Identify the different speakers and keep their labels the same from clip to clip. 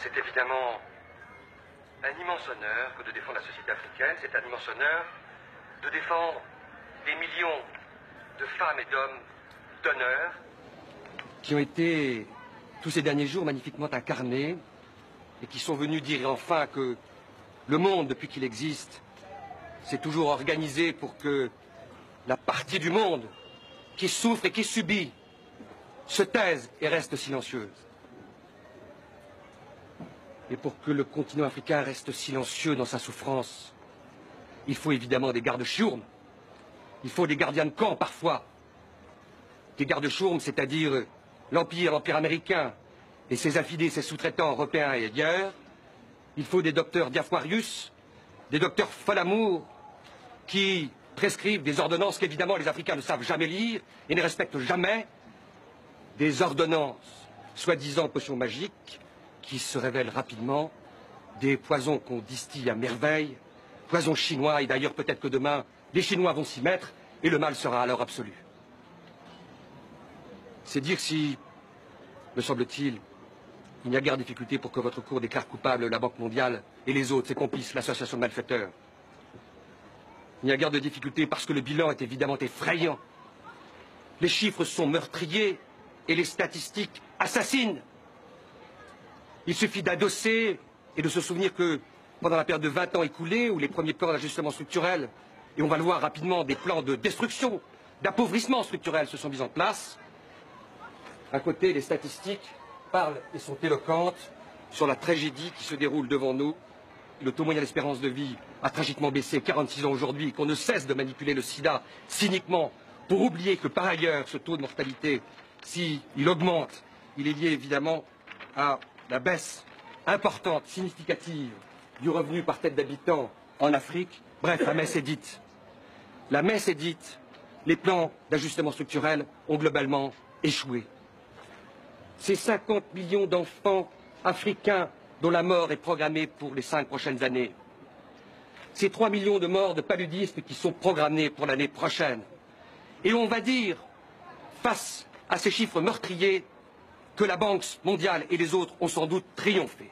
Speaker 1: C'est évidemment un immense honneur que de défendre la société africaine. C'est un immense honneur de défendre des millions de femmes et d'hommes d'honneur qui ont été, tous ces derniers jours, magnifiquement incarnés et qui sont venus dire enfin que le monde, depuis qu'il existe, s'est toujours organisé pour que la partie du monde qui souffre et qui subit se taise et reste silencieuse. Et pour que le continent africain reste silencieux dans sa souffrance, il faut évidemment des gardes-chourmes. Il faut des gardiens de camp parfois. Des gardes-chourmes, c'est-à-dire l'Empire américain et ses affidés, ses sous-traitants européens et ailleurs. Il faut des docteurs Diafoirius, des docteurs Folamour, qui prescrivent des ordonnances qu'évidemment les Africains ne savent jamais lire et ne respectent jamais. Des ordonnances, soi-disant potions magiques, qui se révèlent rapidement des poisons qu'on distille à merveille, poisons chinois, et d'ailleurs peut-être que demain, les Chinois vont s'y mettre, et le mal sera alors absolu. C'est dire si, me semble-t-il, il n'y a guère de difficulté pour que votre cour déclare coupable la Banque mondiale et les autres, ses complices, l'association de malfaiteurs. Il n'y a guère de difficulté parce que le bilan est évidemment effrayant. Les chiffres sont meurtriers et les statistiques assassines. Il suffit d'adosser et de se souvenir que pendant la période de 20 ans écoulée, où les premiers plans d'ajustement structurel, et on va le voir rapidement, des plans de destruction, d'appauvrissement structurel se sont mis en place. À côté, les statistiques parlent et sont éloquentes sur la tragédie qui se déroule devant nous. Le taux moyen d'espérance de vie a tragiquement baissé, 46 ans aujourd'hui, qu'on ne cesse de manipuler le sida cyniquement pour oublier que par ailleurs, ce taux de mortalité, s'il augmente, il est lié évidemment à la baisse importante, significative du revenu par tête d'habitant en Afrique. Bref, la messe est dite. La messe est dite. Les plans d'ajustement structurel ont globalement échoué. Ces 50 millions d'enfants africains dont la mort est programmée pour les 5 prochaines années. Ces 3 millions de morts de paludisme qui sont programmés pour l'année prochaine. Et on va dire, face à ces chiffres meurtriers, que la Banque mondiale et les autres ont sans doute triomphé.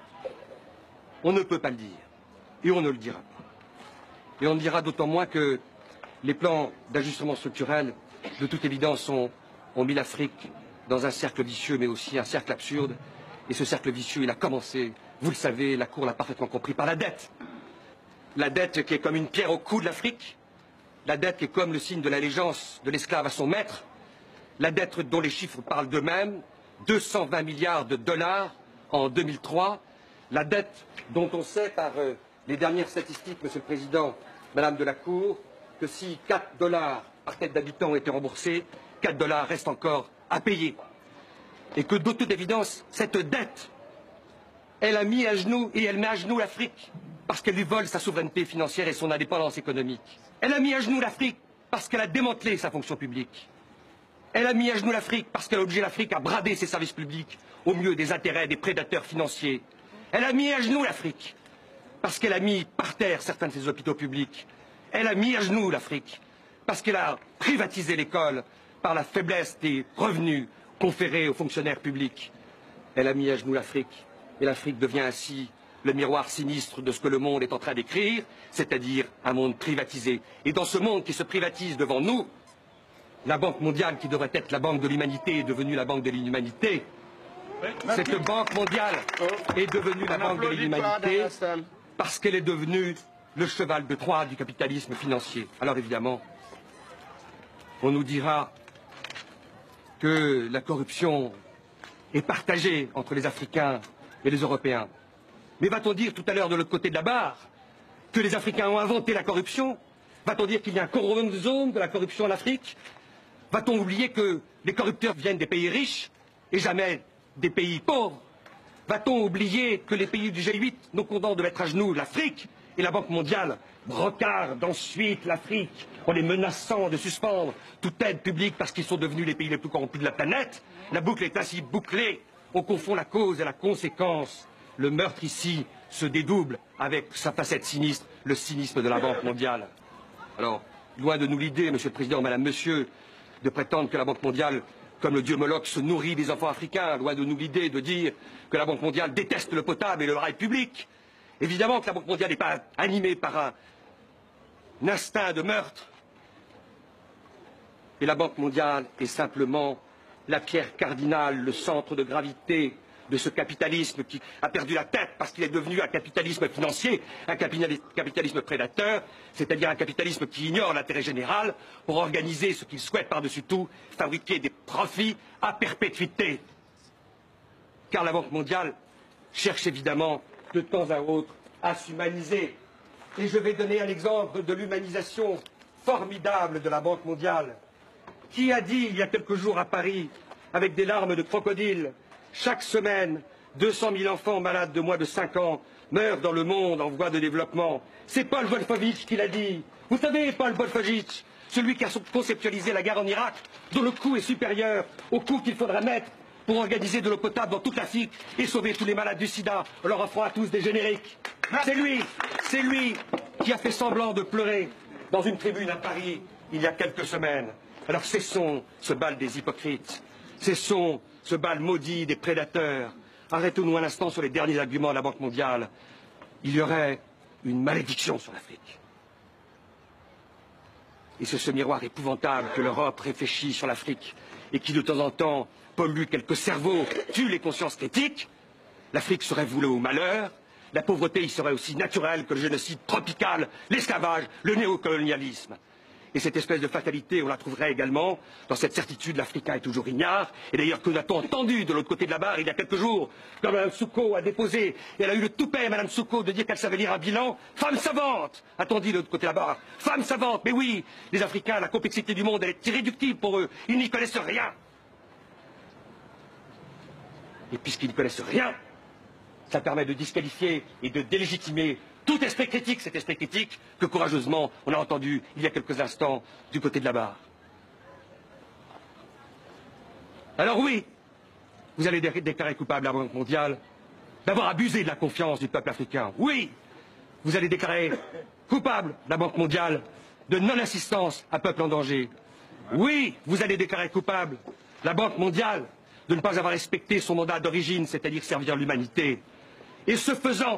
Speaker 1: On ne peut pas le dire. Et on ne le dira pas. Et on le dira d'autant moins que les plans d'ajustement structurel, de toute évidence, ont mis l'Afrique dans un cercle vicieux, mais aussi un cercle absurde. Et ce cercle vicieux, il a commencé, vous le savez, la Cour l'a parfaitement compris, par la dette. La dette qui est comme une pierre au cou de l'Afrique. La dette qui est comme le signe de l'allégeance de l'esclave à son maître. La dette dont les chiffres parlent d'eux-mêmes. 220 milliards de dollars en 2003. La dette dont on sait par les dernières statistiques, Monsieur le Président, Madame de la Cour, que si 4 dollars par tête d'habitant ont été remboursés, 4 dollars restent encore à payer. Et que de toute évidence, cette dette, elle a mis à genoux et elle met à genoux l'Afrique parce qu'elle lui vole sa souveraineté financière et son indépendance économique. Elle a mis à genoux l'Afrique parce qu'elle a démantelé sa fonction publique. Elle a mis à genoux l'Afrique parce qu'elle a obligé l'Afrique à brader ses services publics au mieux des intérêts des prédateurs financiers. Elle a mis à genoux l'Afrique parce qu'elle a mis par terre certains de ses hôpitaux publics. Elle a mis à genoux l'Afrique parce qu'elle a privatisé l'école par la faiblesse des revenus conférés aux fonctionnaires publics. Elle a mis à genoux l'Afrique et l'Afrique devient ainsi le miroir sinistre de ce que le monde est en train d'écrire, c'est-à-dire un monde privatisé. Et dans ce monde qui se privatise devant nous, la Banque mondiale, qui devrait être la banque de l'humanité, est devenue la banque de l'inhumanité. Cette Banque mondiale est devenue la banque de l'inhumanité parce qu'elle est devenue le cheval de Troie du capitalisme financier. Alors évidemment, on nous dira que la corruption est partagée entre les Africains et les Européens. Mais va-t-on dire tout à l'heure de l'autre côté de la barre que les Africains ont inventé la corruption? Va-t-on dire qu'il y a un chromosome de la corruption en Afrique? Va-t-on oublier que les corrupteurs viennent des pays riches et jamais des pays pauvres? Va-t-on oublier que les pays du G8 nous condamnent de mettre à genoux l'Afrique et la Banque mondiale brocarde ensuite l'Afrique en les menaçant de suspendre toute aide publique parce qu'ils sont devenus les pays les plus corrompus de la planète? La boucle est ainsi bouclée. On confond la cause et la conséquence. Le meurtre ici se dédouble avec sa facette sinistre, le cynisme de la Banque mondiale. Alors, loin de nous l'idée, Monsieur le Président, Madame, Monsieur, de prétendre que la Banque mondiale comme le dieu Moloch se nourrit des enfants africains, loin de nous l'idée de dire que la Banque mondiale déteste le potable et le rail public. Évidemment que la Banque mondiale n'est pas animée par un instinct de meurtre. Et la Banque mondiale est simplement la pierre cardinale, le centre de gravité de ce capitalisme qui a perdu la tête parce qu'il est devenu un capitalisme financier, un capitalisme prédateur, c'est-à-dire un capitalisme qui ignore l'intérêt général pour organiser ce qu'il souhaite par-dessus tout, fabriquer des profits à perpétuité. Car la Banque mondiale cherche évidemment de temps à autre à s'humaniser. Et je vais donner un exemple de l'humanisation formidable de la Banque mondiale. Qui a dit il y a quelques jours à Paris, avec des larmes de crocodile, chaque semaine, 200 000 enfants malades de moins de 5 ans meurent dans le monde en voie de développement. C'est Paul Wolfowitz qui l'a dit. Vous savez, Paul Wolfowitz, celui qui a conceptualisé la guerre en Irak, dont le coût est supérieur au coût qu'il faudra mettre pour organiser de l'eau potable dans toute l'Afrique et sauver tous les malades du sida en leur offrant à tous des génériques. C'est lui qui a fait semblant de pleurer dans une tribune à Paris il y a quelques semaines. Alors cessons ce bal des hypocrites, cessons ce bal maudit des prédateurs. Arrêtons-nous un instant sur les derniers arguments de la Banque mondiale. Il y aurait une malédiction sur l'Afrique. Et c'est ce miroir épouvantable que l'Europe réfléchit sur l'Afrique et qui de temps en temps pollue quelques cerveaux, tue les consciences critiques. L'Afrique serait vouée au malheur. La pauvreté y serait aussi naturelle que le génocide tropical, l'esclavage, le néocolonialisme. Et cette espèce de fatalité, on la trouverait également dans cette certitude, l'Africain est toujours ignare. Et d'ailleurs, que n'a-t-on entendu de l'autre côté de la barre il y a quelques jours, quand Mme Souko a déposé, et elle a eu le toupet, Mme Souko, de dire qu'elle savait lire un bilan. Femme savante, a-t-on dit de l'autre côté de la barre. Femme savante, mais oui, les Africains, la complexité du monde, elle est irréductible pour eux. Ils n'y connaissent rien. Et puisqu'ils n'y connaissent rien, ça permet de disqualifier et de délégitimer tout esprit critique, cet esprit critique que courageusement on a entendu il y a quelques instants du côté de la barre. Alors oui, vous allez déclarer coupable la Banque mondiale d'avoir abusé de la confiance du peuple africain. Oui, vous allez déclarer coupable la Banque mondiale de non-assistance à peuple en danger. Oui, vous allez déclarer coupable la Banque mondiale de ne pas avoir respecté son mandat d'origine, c'est-à-dire servir l'humanité. Et ce faisant,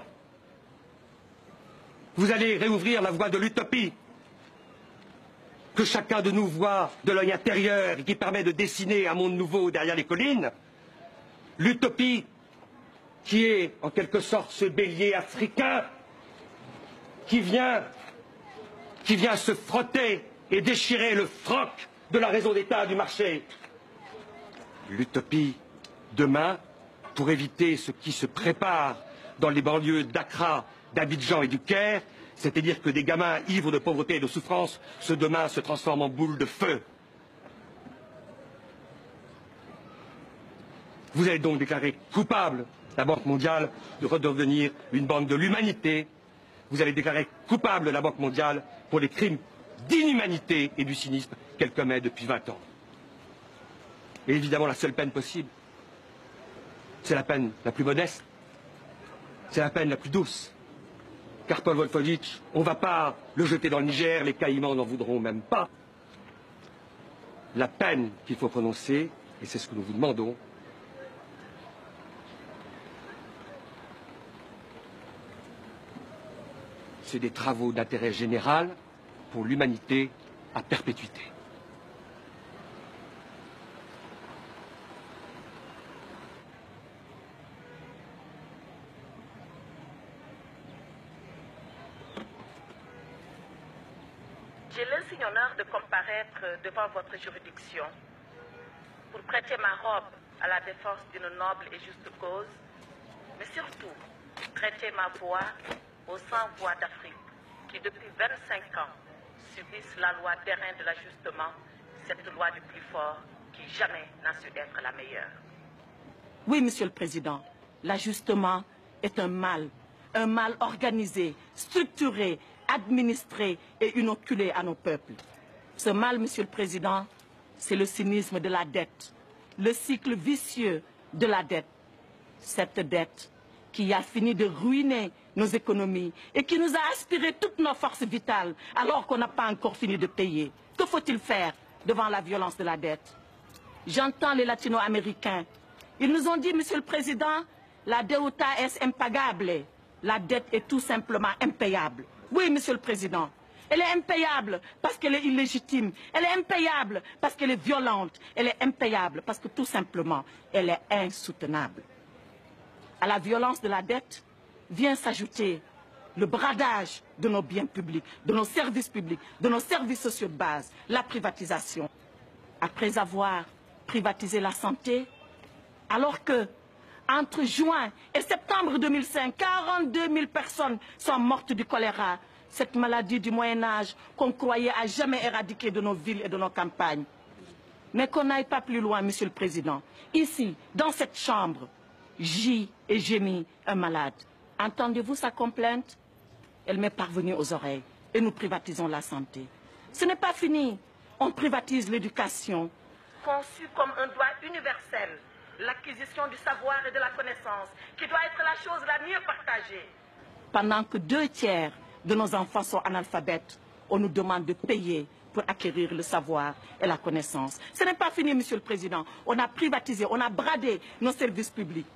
Speaker 1: vous allez réouvrir la voie de l'utopie que chacun de nous voit de l'œil intérieur et qui permet de dessiner un monde nouveau derrière les collines. L'utopie qui est en quelque sorte ce bélier africain qui vient se frotter et déchirer le froc de la raison d'État du marché. L'utopie demain pour éviter ce qui se prépare dans les banlieues d'Accra, d'Abidjan et du Caire, c'est-à-dire que des gamins ivres de pauvreté et de souffrance, ce demain se transforment en boules de feu. Vous allez donc déclarer coupable la Banque mondiale de redevenir une banque de l'humanité. Vous allez déclarer coupable la Banque mondiale pour les crimes d'inhumanité et du cynisme qu'elle commet depuis 20 ans. Et évidemment, la seule peine possible, c'est la peine la plus modeste, c'est la peine la plus douce. Car Paul Wolfowitz, on ne va pas le jeter dans le Niger, les Caïmans n'en voudront même pas. La peine qu'il faut prononcer, et c'est ce que nous vous demandons, c'est des travaux d'intérêt général pour l'humanité à perpétuité.
Speaker 2: J'ai l'insigne honneur de comparaître devant votre juridiction pour prêter ma robe à la défense d'une noble et juste cause, mais surtout prêter ma voix aux 100 voix d'Afrique qui, depuis 25 ans, subissent la loi terrain de l'ajustement, cette loi du plus fort qui jamais n'a su être la meilleure.
Speaker 3: Oui, Monsieur le Président, l'ajustement est un mal organisé, structuré, administré et inoculé à nos peuples. Ce mal, Monsieur le Président, c'est le cynisme de la dette, le cycle vicieux de la dette. Cette dette qui a fini de ruiner nos économies et qui nous a aspiré toutes nos forces vitales alors qu'on n'a pas encore fini de payer. Que faut-il faire devant la violence de la dette? j'entends les latino-américains. Ils nous ont dit, Monsieur le Président, la deuda es impagable. La dette est tout simplement impayable. Oui, Monsieur le Président. Elle est impayable parce qu'elle est illégitime. Elle est impayable parce qu'elle est violente. Elle est impayable parce que tout simplement, elle est insoutenable. À la violence de la dette vient s'ajouter le bradage de nos biens publics, de nos services publics, de nos services sociaux de base, la privatisation. Après avoir privatisé la santé, alors que entre juin et septembre 2005, 42 000 personnes sont mortes du choléra, cette maladie du Moyen-Âge qu'on croyait à jamais éradiquer de nos villes et de nos campagnes. Mais qu'on n'aille pas plus loin, Monsieur le Président. Ici, dans cette chambre, gît et gémit un malade. Entendez-vous sa complainte? Elle m'est parvenue aux oreilles et nous privatisons la santé. Ce n'est pas fini. On privatise l'éducation.
Speaker 2: Conçue comme un droit universel, l'acquisition du savoir et de la connaissance, qui doit être la chose la mieux partagée.
Speaker 3: Pendant que 2/3 de nos enfants sont analphabètes, on nous demande de payer pour acquérir le savoir et la connaissance. Ce n'est pas fini, Monsieur le Président. On a privatisé, on a bradé nos services publics.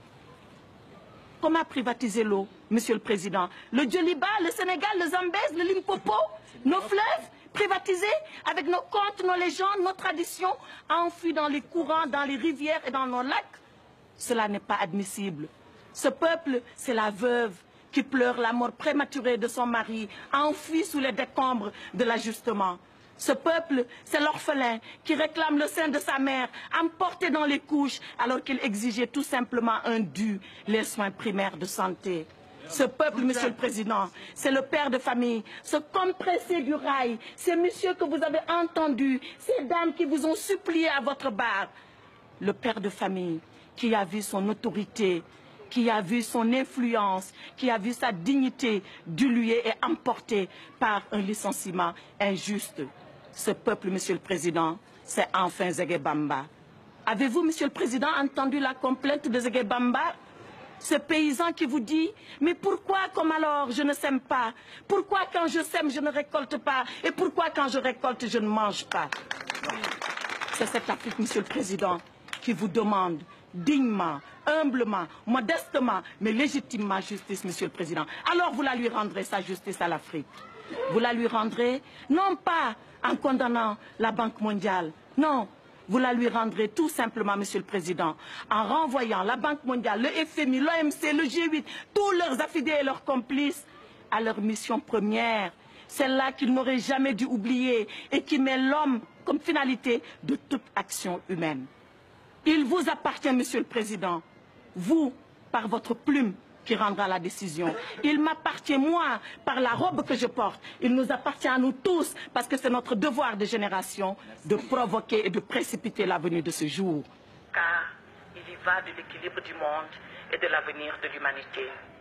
Speaker 3: Comment privatiser l'eau, Monsieur le Président? Le Djoliba, le Sénégal, le Zambèze, le Limpopo, nos fleuves privatisés avec nos contes, nos légendes, nos traditions, enfouis dans les courants, dans les rivières et dans nos lacs. Cela n'est pas admissible. Ce peuple, c'est la veuve qui pleure la mort prématurée de son mari, enfoui sous les décombres de l'ajustement. Ce peuple, c'est l'orphelin qui réclame le sein de sa mère, emporté dans les couches, alors qu'il exigeait tout simplement un dû, les soins primaires de santé. Ce peuple, Monsieur le Président, c'est le père de famille, ce compressé du rail, ces messieurs que vous avez entendus, ces dames qui vous ont supplié à votre barre. Le père de famille qui a vu son autorité, qui a vu son influence, qui a vu sa dignité diluée et emportée par un licenciement injuste. Ce peuple, Monsieur le Président, c'est enfin Zégué Bamba. Avez-vous, Monsieur le Président, entendu la complainte de Zégué Bamba? Ce paysan qui vous dit, mais pourquoi comme alors je ne sème pas? Pourquoi quand je sème je ne récolte pas? Et pourquoi quand je récolte je ne mange pas? C'est cette Afrique, Monsieur le Président, qui vous demande dignement, humblement, modestement, mais légitimement justice, Monsieur le Président. Alors vous la lui rendrez, sa justice à l'Afrique. Vous la lui rendrez, non pas en condamnant la Banque mondiale, non, vous la lui rendrez tout simplement, Monsieur le Président, en renvoyant la Banque mondiale, le FMI, l'OMC, le G8, tous leurs affidés et leurs complices à leur mission première, celle-là qu'ils n'auraient jamais dû oublier et qui met l'homme comme finalité de toute action humaine. Il vous appartient, Monsieur le Président, vous, par votre plume, qui rendra la décision. Il m'appartient, moi, par la robe que je porte. Il nous appartient à nous tous, parce que c'est notre devoir de génération de provoquer et de précipiter la venue de ce jour.
Speaker 2: Car il y va de l'équilibre du monde et de l'avenir de l'humanité.